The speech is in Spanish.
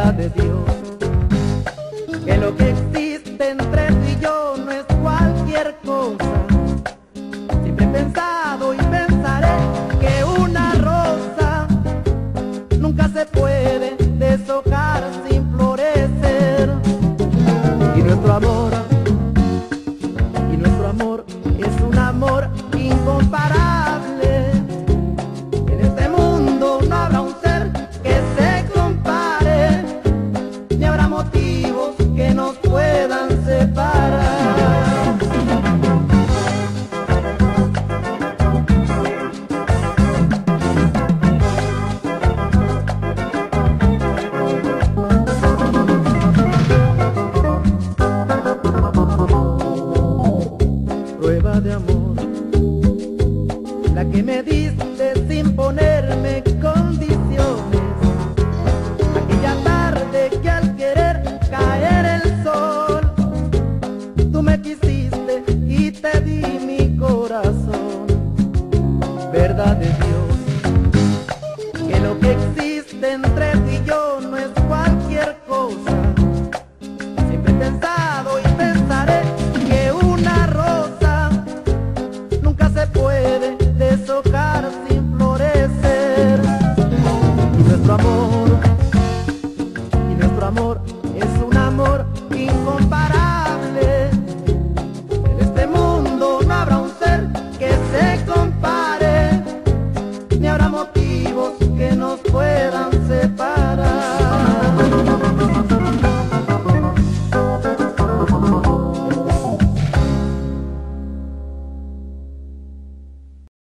verdad de Dios, que lo que existe entre tú y yo no es cualquier cosa. Siempre he pensado y pensaré que una rosa nunca se puede deshojar sin florecer. Y nuestro amor es un amor incomparable. En este mundo no habrá un ser que se compare, ni habrá motivos que nos puedan separar. Prueba de amor, la que me diste sin ponerme condiciones. Aquella tarde que al querer caer el sol, tú me quisiste y te di mi corazón. Verdad de Dios, que lo que existe entre tú y yo no es cualquier cosa. Siempre he pensado y pensaré que una rosa nunca se puede deshojar sin florecer. Y nuestro amor es un amor incomparable.